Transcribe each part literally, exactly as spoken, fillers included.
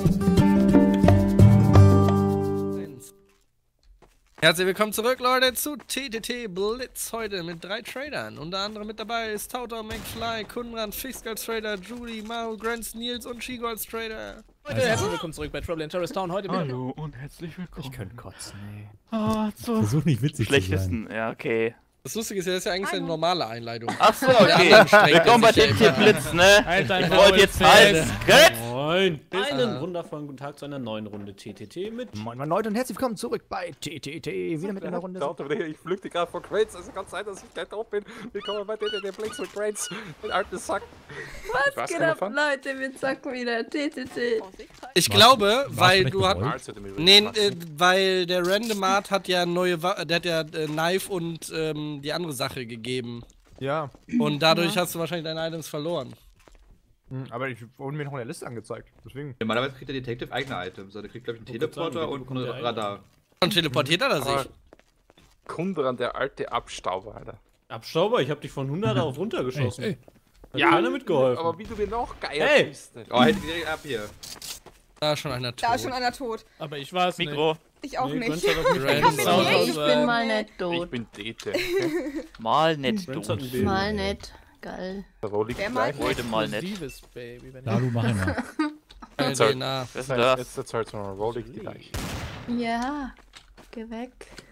Herzlich willkommen zurück, Leute, zu T T T Blitz heute mit drei Tradern. Unter anderem mit dabei ist Tautor, McFly, Kunrad, Fixed als Trader, Julie, Mao, Grants, Nils und Shigo als Trader. Leute, also, herzlich willkommen zurück bei Trouble in Terrorist Town. Heute mit Hallo und herzlich willkommen. Ich könnte kotzen, ey. Ah, so. Versuch nicht witzig Schlechtesten, zu sein. ja, okay. Das Lustige ist ja, das ist ja eigentlich eine normale Einleitung. Achso, okay. Willkommen bei T T T Blitz, ne? Halt dein Ich wollte jetzt alles. Moin. Einen wundervollen guten Tag zu einer neuen Runde T T T mit... Moin, moin Leute und herzlich willkommen zurück bei T T T. Wieder mit einer Runde. Ich flüchte gerade vor Crates, also kann sein, dass ich gleich drauf bin. Willkommen bei T T T Blitz mit Crates, den alten Sack. Was geht ab, Leute? Wir zocken wieder T T T. Ich glaube, weil du hast... hast. Nee, äh, weil der Randomart hat ja neue... Wa der hat ja äh, Knife und ähm, die andere Sache gegeben. Ja. Und dadurch ja. hast du wahrscheinlich deine Items verloren. Hm, aber ich wurde mir noch in der Liste angezeigt, deswegen. Normalerweise kriegt der Detective eigene Items. Also der kriegt, glaube ich, einen Teleporter und einen Radar. Und teleportiert er sich? Kundran, der alte Abstauber, Alter. Abstauber, ich hab dich von hundert auf runtergeschossen. Ey, Hat ja, keiner mitgeholfen. Aber wie du mir noch geil hey. bist. Oh, hätte ich direkt ab hier. Da ist schon einer tot. Da ist schon einer tot. Aber ich war's Mikro. Ich auch nee, nicht. Ich, Ich bin mal nett tot. Ich bin Dete. Mal nett, du. Mal nett. Geil. Da roll ich Wer mal gleich. Heute mal nett. Dalu, mach ihn mal. Keine D N A. Was ist denn das? Jetzt jetzt halt so ein roll ich die gleich. Ja. Geh weg.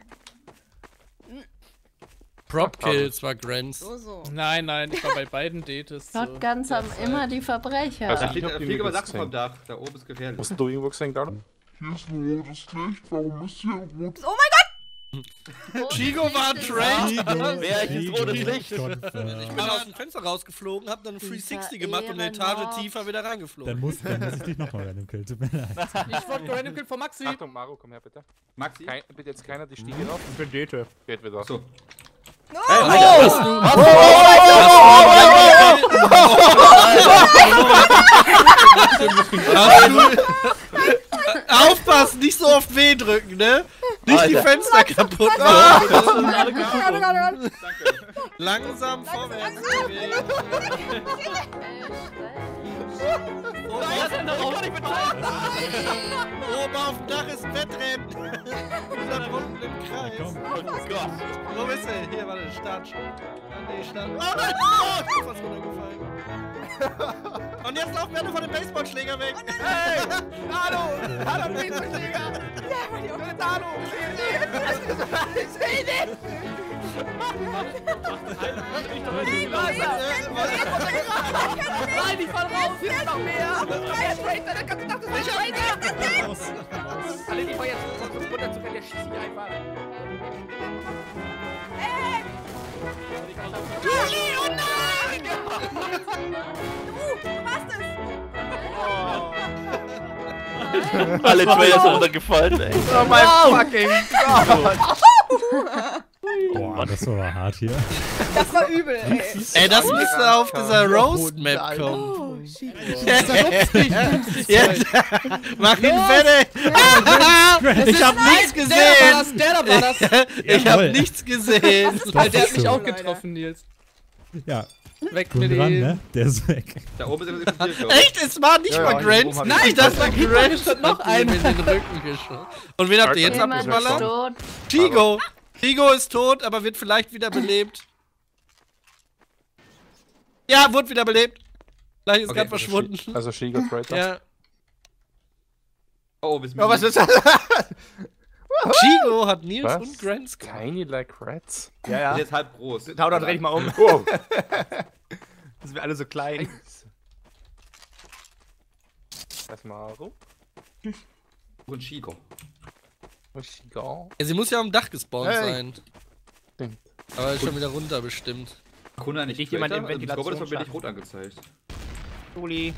Prop-Kills war Grants. So, so. Nein, nein, ich war bei beiden Dates. Shotguns haben immer die Verbrecher. Also, Da ich steht hab da die fliegen aber Mikros Sachen vom gesehen. Dach. Da oben ist gefährlich. Hast du irgendwo gesehen, Dalu? Hier ist ein rotes Licht, warum ist hier rot? Oh mein Gott! Chigo war ein Trade. Wer ist das rotes Licht? Ich bin aus dem Fenster rausgeflogen, hab dann einen drei sechzig gemacht und eine Etage tiefer wieder reingeflogen. Dann muss, dann muss ich dich nochmal random killen. Tut mir leid. Ich wollte Random Kill von Maxi. Achtung, Maro, komm her bitte. Maxi? Kein, bitte jetzt keiner die Stiege rauf. Ich bin Dete. Geht wieder. So. No! Aufpassen, nicht so oft W drücken, ne? Nicht Alter. die Fenster kaputt Oh machen. Gott, oh Gott, oh Gott. Langsam vorwärts bewegen. Oben auf dem Dach ist ein Wettrennen. Wir sind unten im Kreis. Oh Gott. Wo bist du? Hier, warte, Start schon. Nee, Start. Oh nein! Oh, ich bin fast runtergefallen. Und jetzt laufen wir alle von dem Baseballschläger weg. Hey! Hallo! Hallo, Baseballschläger! Hallo! Nein, ich fall raus! Hier ist noch mehr! Alle, die Feuer zu runter zu können, der schießt mich einfach. Julie, oh nein! Du, du machst es! Alle Trader sind runtergefallen, ey. Oh mein fucking Gott! Boah, das war aber hart hier. Das war übel, ey. Ey, das müsste auf dieser Roast-Map kommen. Oh, shit. Ja, mach ihn fertig! Ich hab nichts gesehen! Der da war das! Ich hab nichts gesehen! Weil der hat mich so. auch getroffen, Nils. Ja, Weg gut mit dran, ihm. ne? Der ist weg. Da oben sind wir explodiert, glaube ich. Echt? Es war nicht Ja, mal ja, Grant? oben hab Nein, ich- das war Grant! stand noch Hat ihm einer. in den Rücken geschossen. Und wen habt ihr jetzt Jemand ist abgeballert? tot. Chigo! Chigo ist tot, aber wird vielleicht wieder belebt. Ja, wurde wieder belebt. Gleich ist Okay, gerade also verschwunden. Also Shigo Trader. Ja. Oh, bis Oh, was ist das? Chigo hat Nils Was? und Grants gemacht. Tiny like rats. Ja, ist ja. jetzt halb groß. Tau, dann dreh ich mal um. Wow. Das sind wir alle so klein. Das Maro. Und Chico. Shigo. Ja, sie muss ja am Dach gespawnt Hey. sein. Stimmt. Aber ist schon wieder runter bestimmt. Kunde nicht Liegt jemand im Trader, im Scoreboard ist mir Ventilationsschacht? nicht rot angezeigt. Juli.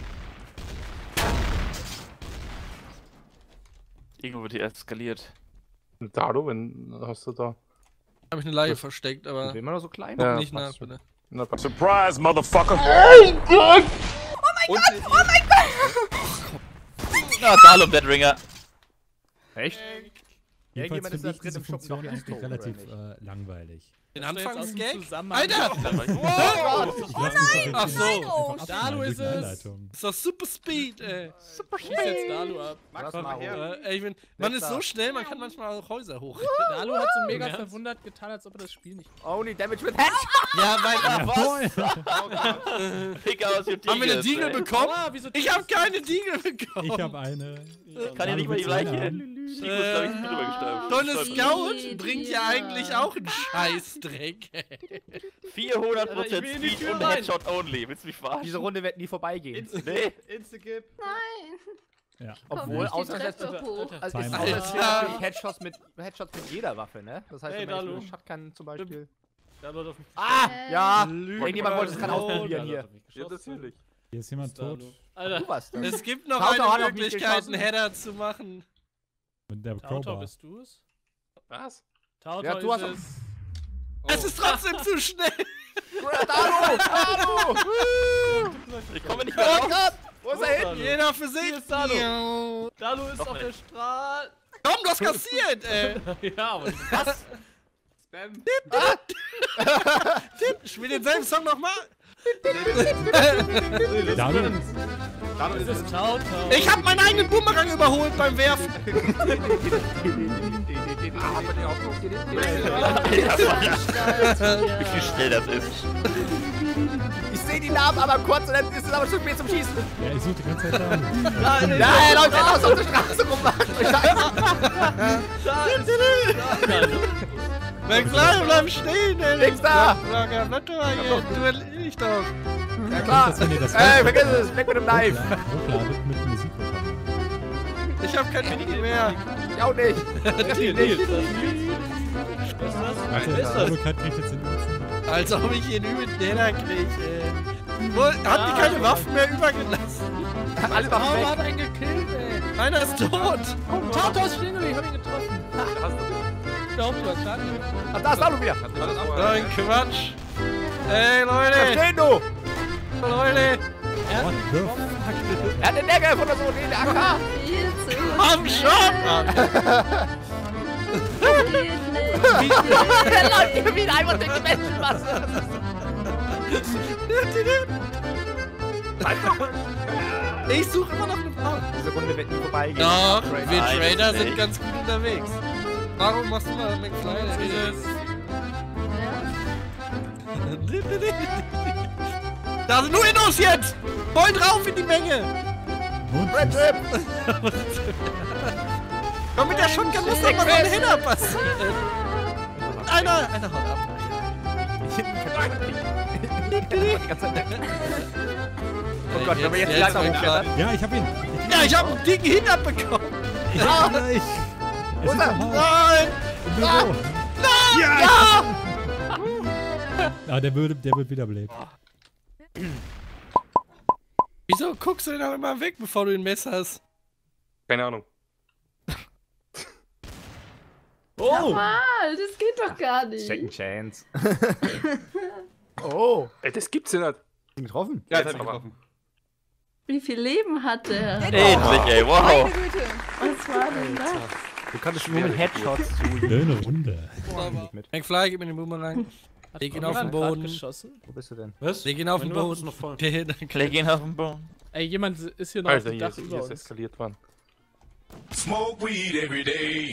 Irgendwo wird hier eskaliert. Und Dalu, wenn hast du da. Habe ich eine Leiche versteckt, aber Sind wir noch so klein? Ja, nicht nach, passt schon. bitte. Na, passt. Surprise, motherfucker! Oh mein Gott! Na, Dalum, Dead Ringer. Echt? Jedenfalls Irgendjemand ist finde da ich drin diese im Shop Funktion noch eigentlich tot, relativ oder äh, langweilig. Den Anfangsgag? Alter! Wow! Ach so. Dalu ist es. Ist doch Super Speed, ey. Super Speed. Schieß jetzt Dalu ab. Äh, ich bin, man ist so schnell, man kann manchmal auch Häuser hoch. Dalu hat so mega verwundert getan, als ob er das Spiel nicht... Only damage with headshot! Ja, weil... Was? Fick aus, ich hab Haben wir eine Deagles, Deagle ey. bekommen? Oh, wieso ich hab keine Deagle bekommen. Ich hab eine. Kann ja nicht mal die gleiche. Äh, Tolle Scout bringt ja eigentlich auch einen Scheißdreck. vierhundert Prozent Ich will in die Speed Tür und rein. Headshot only. Willst du mich verarschen? Diese Runde wird nie vorbeigehen. Nee. Insta-Gip. Nein. Ja. Obwohl, Komm, außer die jetzt Treppe hoch. also ist Zweimal. außer natürlich Headshots mit, Headshots mit jeder Waffe, ne? Das heißt, Hey, wenn man Dalu. jetzt mit Shotgun zum Beispiel... Dalu hat auf mich Ah! Äh, Ja! Lüge. Irgendjemand wollte es gerade geschossen. ausprobieren Dalu hier. hat auf mich Ja, geschossen. natürlich. Hier ist jemand tot. Dalu. Alter, Du warst das. Es gibt noch Tautor hat eine auf mich Möglichkeit, geschossen. einen Header zu machen. Mit der Tautor, Crowbar. bist du es? Was? Tautor Ja, du ist hast- es. Es ist trotzdem zu schnell. Dalu! Dalu! Ich komme nicht mehr raus. Wo ist er hin? Jeder für sich. Hier ist Dalu. Ja. Dalu ist Doch auf der nicht. Straße. Komm, du hast kassiert, ey. Ja, aber Was? Spam. Spiel denselben Song nochmal. Dalu. Dalu ist Das es. ist Tautor. Ich hab meinen eigenen Boomerang überholt beim Werfen. Ah, hat man den auch noch Wie viel schnell das ist. Ich sehe die Namen aber kurz und dann ist es aber schon spät zum Schießen. Ja, ich suche die ganze Zeit Dalu. Nein, er läuft einfach auf der Straße rum. McFly, bleib stehen, ey. Nix da. Bleib bleib doch mal hier. Du ich doch. Ja klar. Das, wenn ihr das Ey, vergiss es. Weg mit dem Knife. hochladet mit Musik. Ich hab kein Mini mehr. Ich auch nicht. Natürlich nicht. Also, Dalu kriegt jetzt den letzten. Als ob ich hier einen übelsten Header krieg, ey. Wo, hat die keine Waffen mehr übergelassen? Alle Warum Waffen hat weg. einen gekillt, ey? Einer ist tot. Tautor ist stehen geblieben, ich hab ihn getroffen. Da oben, du hast Schaden. Ach, da ist Dalu wieder. Nein, Quatsch. Ey, Leute. Verstehen du? Leute. What the fuck? Er hat den Deckel von der Sohn, den A K. Viel zu Komm schon, Mann. Geht nicht. Er läuft hier wieder einfach durch die Menschenmasse. Ich suche immer noch eine Frau. Diese Runde wird nie vorbeigehen. Doch, wir Nein, Trader nicht. sind ganz gut unterwegs. Warum machst du mal McFly? Da sind nur Innos jetzt! Voll drauf in die Menge! Red Trip. Komm mit der Shotgun, muss doch mal so ein Header passieren! Einer, einer haut ab. Oh Gott, wenn wir jetzt langsam hochklettern. Ja, ich hab ihn. Ja, ich hab einen dicken Hintern bekommen! Ich hab ihn gleich. Wo ist er? Nein! Im Büro. Ja! Ja! Ah, der wird, der wird wiederbelebt. Wieso guckst du denn auch immer weg, bevor du ein Messer hast? Keine Ahnung. Oh! Mal, das geht doch gar nicht. Second Chance. Oh. Ey, das gibt's ja nicht. Getroffen? Ja, jetzt hab ich getroffen. Wie viel Leben hat der? Endlich, ey, wow. Meine Güte. Was war denn das? Du kannst nur mit Headshots zu. Schöne Runde. McFly, gib mir den Boomerang. Leg ihn auf den Boden. Geschossen? Wo bist du denn? Was? Leg ihn auf Mein den Wurf Boden. ist noch voll. Okay, Leg ihn auf den Boden. Ey, jemand ist hier noch Alter, auf dem hier Dach ist, über hier ist uns. eskaliert worden. Smoke weed every day.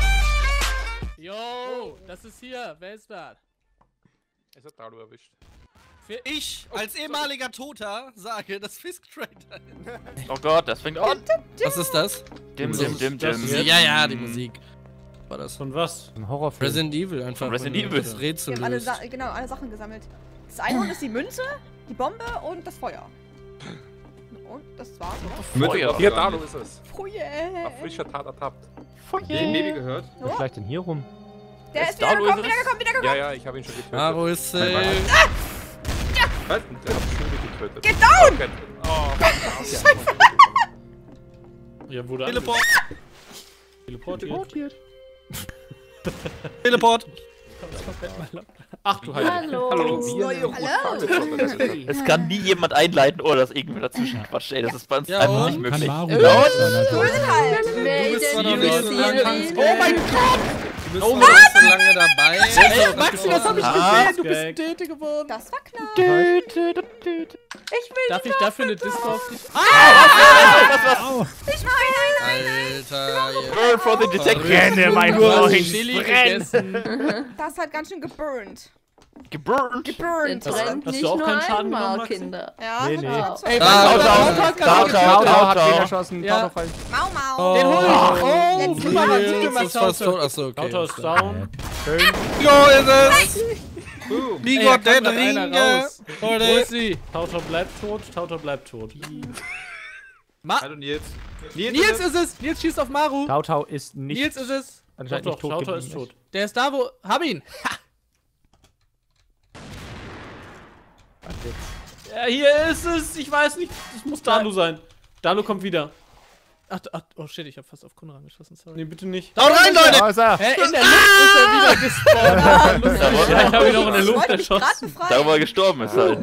Yo, das ist hier. Wer ist da? Es hat Dalu erwischt. Ich, als ehemaliger Toter, sage, dass Fisk Trader. Oh Gott, das fängt an. Was ist das? Dim, dim, dim, Das dim. ist- Ja, ja, die Musik. War das? Von was? Ein Horrorfilm. Resident Evil einfach. Resident wenn du Evil. Das Rätsel Wir haben alle, löst. Sa genau, alle Sachen gesammelt. Das eine ist die Münze, die Bombe und das Feuer. Und das war's, oder? Feuer. Hier, Dalu ist es. Oh yeah. Auf frischer Tat ertappt. Den Baby gehört. Was schleicht denn hier rum? Der ist Ist wieder Dalu gekommen, ist wieder es? gekommen, wieder Ja, gekommen. ja, ich habe ihn schon getötet. Maro ist Nein, safe. warte. Was? Der hat schon getötet. Get down! Okay. Oh, Ja, wurde Teleport. Teleportiert. Teleport. Ach du Heilige. Hallo. Hallo. Hallo. Es kann nie jemand einleiten oder das irgendwie dazwischen quatscht, ey. Das ist bei uns Ja, einfach und? nicht Kann möglich. Maru Grüßen halt. Wer Du bist zwar noch denn nicht so hier lang. ist? Oh mein Gott! Du bist schon so lange dabei. Ey, Maxi, das hab ich gesehen. Du bist Tete geworden. Das war knapp. Ich will Darf ich dafür eine Disco auf dich? Ah! Was, was, was? Ich will Alter, Burn for the detective. Brenne, mein Du hast Freund. Chili gegessen. Das hat ganz schön geburnt. Geburnt. Geburnt. Der brennt hast nicht du auch nur keinen Schaden einmal, genommen, Maxi? Kinder. Ja, Nee, das nee. war so. Ey, Tau, Tau, Tau, Tau, Tau, Tau, Tau hat Tau. den erschossen. Ja. Tau, Tau, falsch. Mau, Mau. Den hol ich. Oh, Nee. super, was du Nils gemacht ist fast tot. hast. Achso, okay. Tauto ist down. Jo, ist es! Wie Ey, Gott, da der kommt einer Ringe! raus. Wo ist sie? Tauto bleibt tot, Tauto bleibt tot. Hallo Nils. Nils ist es! Nils schießt auf Maru! Tau, Tau ist nicht. Nils ist es! Doch, anscheinend doch, nicht tot Tauto ist geblieben. tot. Der ist da, wo... Hab ihn! Ha! Ja, hier ist es. Ich weiß nicht. Es muss Dalu sein. Dalu kommt wieder. Ach, ach, oh shit, ich hab fast auf Kunran geschossen, sorry. Nee, bitte nicht. Haut rein, Leute! Da ist er. Hä, in der Luft ist er wieder gespawnt. Lustig. Ja, ich hab ihn noch in der Ich Luft wollte mich grad erschossen. befreien. Darüber gestorben ist halt.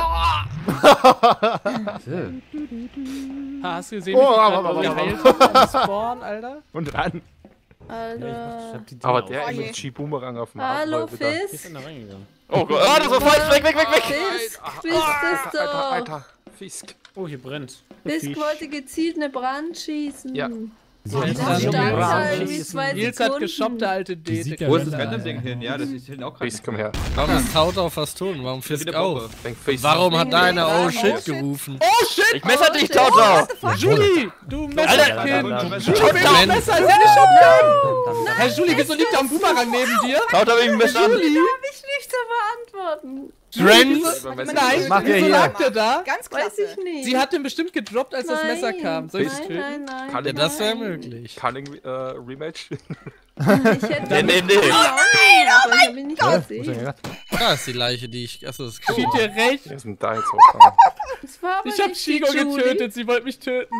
Ha, hast du gesehen, Oh, wie ich aber, gerade aber, geheilt hab am Spawn, Alter? Und ran. Alter. Aber der Oh mit je. dem Chi-Boomerang auf dem Hallo, Arm, Leute, da- Hier ist Fisk. einer reingegangen. Oh Gott. Ah, das war falsch. Weg, weg, weg, weg. Fisk, Fisk ist Alter, doch. Alter, Fisk. Oh, hier brennt. Fisk wollte gezielt eine Brand schießen. Ja. So, Jetzt das hat ist er schon Brand mal- Halt wie zwei Nils hat Sekunden. geshoppt, der alte Die Dete. sieht ja Wo ist das random Random-Ding aus. hin? Ja, das ist hinten auch gerade. Fisk, komm her. Warum ist Tauto auf was tun? Warum Fisk Wieder auch? Bombe. Denk Fisk. Warum hat da einer Oh Oh shit. shit gerufen? Oh shit! Ich messer dich, shit. Tauto. Julie! Du Messerkind! Alter. Julie, wer Nein. Messer? Ist ja eine Shotgun! Hey Julie, wieso liegt da ein Boomerang neben dir? Tauto wegen Messer. Julie! Ich nicht zu beantworten. Friends? Nein, macht ihr wieso hier? lag der da? Ganz Weiß klasse. ich nicht. Sie hat den bestimmt gedroppt, als das Messer Nein. kam. Soll ich Nein, töten? nein, nein. Kann Ja, ich- das wäre möglich. Cunning äh, Rematch. Ich hätte Nee, nee, nee. Nein, aber ich hab ihn nicht Wo ist er gesehen. gedacht? Da ist die Leiche, die ich. Achso, das ist Schied dir recht. Wir sind da jetzt auch. Das war aber Ich hab nicht die Shigo Julie. getötet, sie wollte mich töten.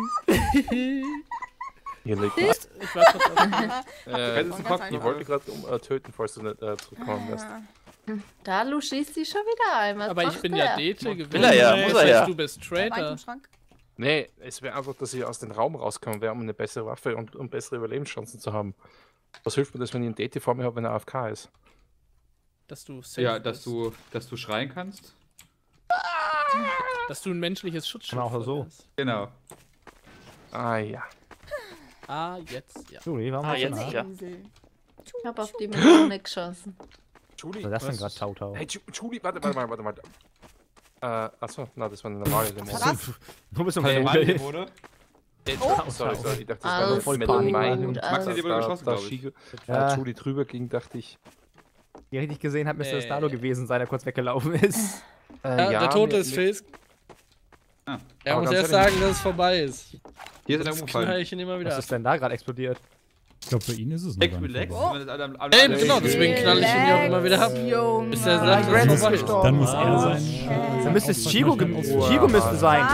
Hier liegt Ist- Ich war kurz auf. äh, Ganz Ich einfach. wollte gerade um, äh, töten, falls du nicht äh, zurückkommen wirst. Dalu schießt sie schon wieder ein. Was Aber ich macht bin der? ja Dete gewesen. Will er ja, muss Das er heißt, ja. Du bist Weit Traitor. im Schrank. Nee, es wäre einfach, dass ich aus dem Raum rauskomme, wäre, um eine bessere Waffe und, und bessere Überlebenschancen zu haben. Was hilft mir das, wenn ich einen Date vor mir habe, wenn er A F K ist? Dass du safe Ja, dass bist. du, dass du schreien kannst. Dass du ein menschliches Schutzschild Kann auch so. hast. Genau. Ah ja. Ah, jetzt, ja. Juli, warum Ah, hast du jetzt denn- ja. Insel. Ich hab auf die Melone geschossen. Julie, Was ist das denn was- gerade, Tau, Tau? Hey, Ju- Julie, warte, warte, warte, warte. Äh, achso, na, das war eine normale Demo. Was? Du bist um Weil normal Vogel. wurde. Oh, sorry, sorry, ich dachte, das war Alles noch voll mit gut, meinem. alles Maxi, die wurde Da- geschossen, da glaube ich. Shigo- Ja. äh, Julie drüber ging, dachte ich. Wie richtig gesehen hat, müsste das Äh. Dalo gewesen sein, der kurz weggelaufen ist. Äh, Ja, der Tote mir- ist mir- Fisk. Ah. Er Aber muss ganz erst ehrlich- sagen, dass es vorbei ist. Hier ist er Das umgefallen. knall ich ihn immer wieder Was ab. ist denn da gerade explodiert? Ich glaube, für ihn ist es noch Lex, gar nicht relax. vorbei. wenn das alle am- alle- Ey, alle- genau, deswegen knall ich ihn ja auch immer wieder ab. Junge. Bis der sagt, Grant dass es ist vorbei ist. gestorben. Dann muss er Ah. sein. Dann müsste es Chico, ge Chico Chico müsste sein.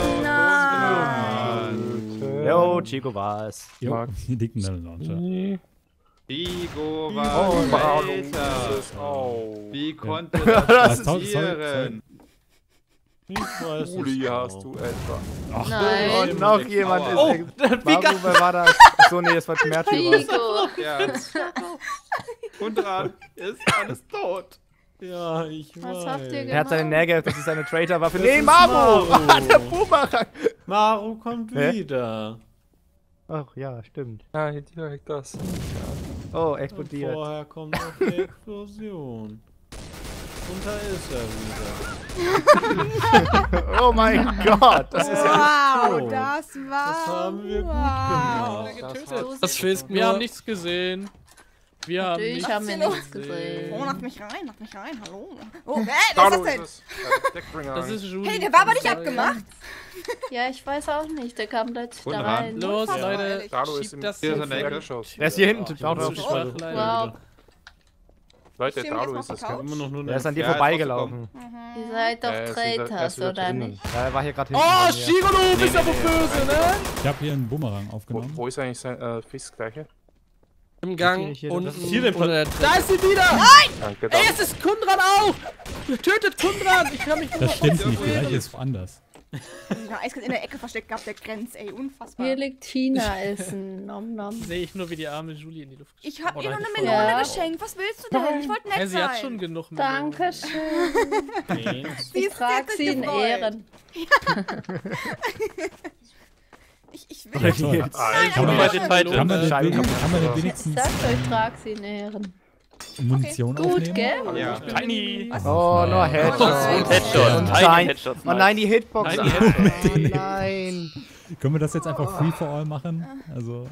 Nein. Jo, Chico war's. Jo, hier liegt ein Launcher. Igo war Oh, Traitor. Oh. Wie konnte das Sorry, sorry, passieren? Ich weiß Julie, es hast auch. du etwa. Nein. Und noch jemand ist. Oh, ex- Maru, wer war das? Achso, nee, das war Märtyrer. Figo. Ja. Und dran ist alles tot. Ja, ich Was weiß. habt ihr Er hat seine gemacht? Nägel, das ist seine Traitor-Waffe. Das Nee, ist Maru! Maru. Ah, der Boomerang! Maru kommt Hä? wieder. Ach ja, stimmt. Ja, direkt das. Oh, Und explodiert. vorher kommt noch die Explosion. Und da ist er wieder. Oh mein Gott, das ist ja Wow, so. das war. Das haben wir gut wow. gemacht. Getötet. Das Fisk Wir haben mir. nichts gesehen. Wir haben Natürlich nichts haben wir los? nichts gesehen. Oh, nach mich rein, nach mich rein, hallo. Oh, hä, wer ist das denn? es. Äh, Deckbringer. Das ist Julie. Hey, der war aber nicht abgemacht. Ja, ich weiß auch nicht. Der kam plötzlich Und da ran. rein. Los, Ja. Leute. Dalu ist Schiebt im das Hier ist so er in der Ecke. Erdgeschoss. Der ist hier hinten. Ich bin Taucht zu auf. schwach, Wow. leider. Leute, Stehen wir Dalu jetzt ist noch das. auf der Couch? Immer noch nur Der ist an dir Ja, ist vorbeigelaufen. Ihr seid doch Äh, ist wieder- er ist Traitors, wieder oder drinnen. nicht? Ja, er war hier gerade hinten. Oh, bei mir. Shigo, du bist aber böse, ne? Ich habe hier einen Boomerang Wo, aufgenommen. wo ist eigentlich sein äh, Fisk gleiche? Im Gang Hier, hier, unten das ist hier der unter der Da ist sie wieder! Danke, Ey, Dalu. es ist Kundran auch! Tötet Kundran! Ich kann mich Das stimmt nicht, vielleicht ist es anders. Ja, eiskalt in der Ecke versteckt gehabt, der Grenz, ey, unfassbar. Hier liegt China-Essen. Nom nom. Sehe ich nur, wie die arme Julie in die Luft Ich hab Oh, ihr nur nein, eine ich- Melone Ja. geschenkt, was willst du denn? Ich wollte nett Hey, sie sein. hat schon genug Melonen. Dankeschön. Sie Ich ist trage jetzt sie in gefreut. Ehren. Ich, ich will Jetzt. Nein, Kann man nein, den nein. Fight Kann man denn, Scheibe kann kaputt. man denn Ich wenigstens sag's euch, ich trage sie in Ehren. Munition Gut, aufnehmen? gell? Ja. Tiny! Oh, nur Headshots. Und Headshots, Und Tiny nein. Headshots. Oh nein, die Hitbox. Tiny Oh nein. Können wir das jetzt einfach free for all machen? Also.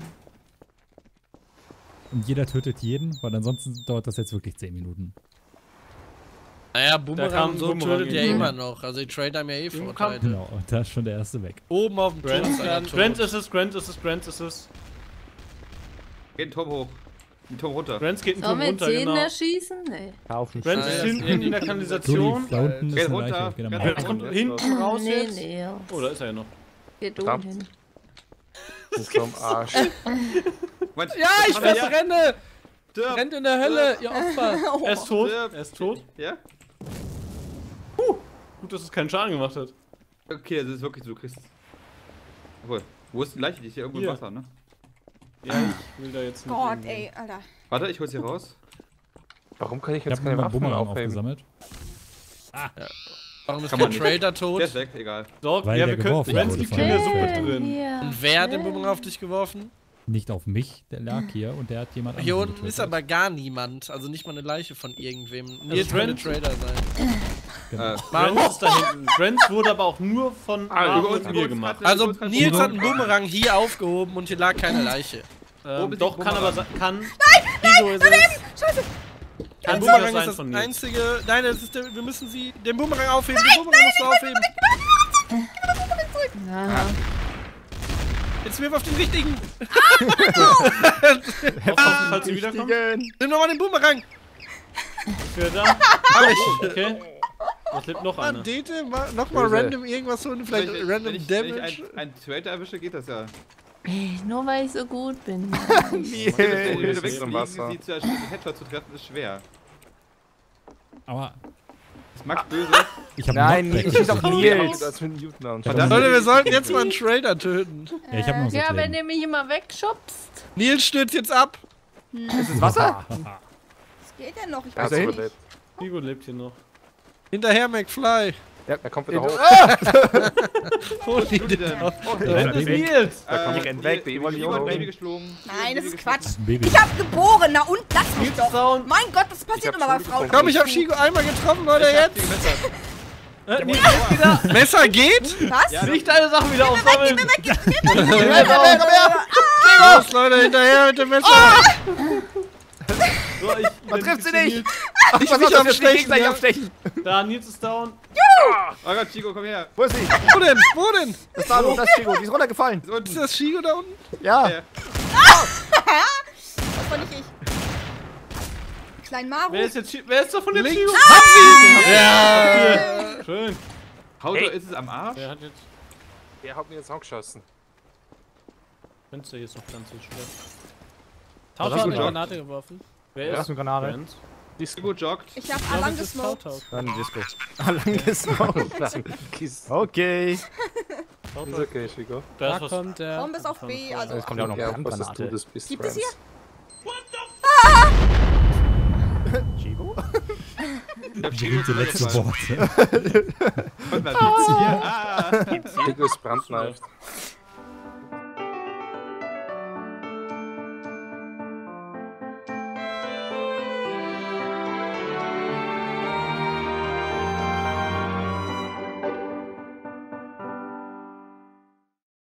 Und jeder tötet jeden, weil ansonsten dauert das jetzt wirklich zehn Minuten. Naja, Da Boomerang kam und so Boomerang tötet ja hin. immer noch. Also die Trade haben ja eh Vorteile. Genau, und da ist schon der erste weg. Oben auf dem Turm Grant, ist einer tot. Grant ist es, Grant ist es, Grant ist es. Geht den Turm hoch. Den Turm runter. Grant geht einen Sollen Turm wir runter, zehn genau. erschießen? Nee. Kaufen. Grant Ah, ist ja, hinten ja. in der Juli, Kanalisation. da unten ist Geh eine runter. Leiche. Geh da mal Geh rein. Er kommt runter. hinten raus Nee, jetzt. nee. Oh, da ist er ja noch. Geht Verdammt. unten hin. Das ist am Arsch. Moment, Ja, ich das war der- verbrenne! Stirb. Rennt in der Hölle, ihr Opfer! Er ist tot, Stirb. er ist tot. Ja? Gut, dass es keinen Schaden gemacht hat. Okay, das ist wirklich so, du kriegst. Obwohl, wo ist die Leiche? Die ist hier irgendwo im Hier. Wasser, ne? Ja, ich will da jetzt nicht. Gott, irgendwie- ey, Alter. Warte, ich hol's hier raus. Warum kann ich Ich jetzt hab keine mal Waffen Bumerang aufheben? aufgesammelt. Warum ist Kann der man nicht. Trader Der tot? ist weg, egal. So, Weil ja, der wir können. geworfen Grant wurde liegt von in der mir. Suppe Schön drin. hier. Und wer hat den Schön. Boomerang auf dich geworfen? Nicht auf mich, der lag hier und der hat jemand Hier anderen unten ist getötet. aber gar niemand. Also nicht mal eine Leiche von irgendwem. Nils Grant- könnte Trader sein. Äh, Grant ist da hinten. Grant wurde aber auch nur von Ah, Aaron über uns, und über mir uns gemacht. hat- Also über uns hat- Nils hat einen Boomerang hier aufgehoben und hier lag keine Leiche. Ähm, Wo doch, ist kann die aber Bumerang? sein. Kann. Nein! Hugo ist es. Scheiße. Kann Der sicher Boomerang sein ist das von Nils. einzige. Nein, das ist der, wir müssen sie. Den Boomerang aufheben. Den Boomerang musst du aufheben. Ja. Jetzt wirf auf den richtigen. Hoffen, falls sie wiederkommt. Nimm nochmal den Boomerang. Ist wer da? Oh, okay. Es lebt noch einer. Mann, Dete, mal, nochmal Böse. random irgendwas holen. Vielleicht wenn ich, random wenn ich, Damage. Wenn ich einen, einen Trader erwische, geht das ja. Ey, nur weil ich so gut bin. Wenn du ist wegfliegen, im Wasser. sie zu ersch- Headshot zu treffen, ist schwer. Aber Ist Max böse? ich hab Nein, Knockback. ich schieß auf Nils. Als mit Newton an. Verdammt. Leute, wir sollten jetzt mal einen Trader töten. Ja, ich hab noch so Ja, wenn Leben. ihr mich immer wegschubst. Nils stürzt jetzt ab. Ist es Wasser? Was geht denn noch? Ich Er weiß hat nicht. überlebt. Hugo lebt hier noch. Hinterher, McFly. Ja, er kommt wieder hoch. Hol ihn Tut die denn? Rennt Das ist Baby. Nils! Da kommt Äh, rennt weg, Baby. Baby, Baby, Baby Baby. geschlungen. Nein, das Baby ist Quatsch. Baby. Ich hab geboren, na und lass mich doch. Sound. Mein Gott, das passiert hab immer bei schon Frauen. getrunken. Komm, ich hab Shigo einmal getroffen, Leute, Ich hab jetzt. die gemessert. Äh, Nils ist wieder. Messer geht? Was? Ja, Nicht deine Sachen wieder aufsammeln. Los, Leute, hinterher mit dem Messer. So, ich Man trifft sie identifiziere nicht. Ach, Ich pass mich auf, dass am wir Stechen, gegenseitig ja. abstechen. Nils. Da, Nils ist down. Oh Gott, Chico, komm her. Wo ist sie? Wo denn? Wo denn? Das ist da, das ist Chico. Die ist runtergefallen. Ist unten. Ist das Shigo da unten? Ja. Ja. Das war nicht ich. Klein Maru. Wer ist jetzt Chi- Wer ist da von dem Links. Chico? Ja. Schön. Hauser, ist es am Arsch? Wer hat jetzt. Er hat mir jetzt angeschossen. Fenster hier ist noch ganz so schwer. Taucher hat eine Granate geworfen. Wer Ja, ist ist eine Granate. Grant? Chico joggt. Ich hab Ich glaube, Alarm das ist gesmoked. Tautau. Dann Disco. Lang gesmoked. Okay. Ist okay, Chico. Da Da ist was. kommt der. Komm bis auf B, also. Jetzt kommt ja auch noch Ja, eine was dass du Granate. das bist, Gibt es hier? Chico? Ich hab Berühmte letzte zurückgefallen. Worte. Und dann gibt's hier. Ah! Chico ist brandneift.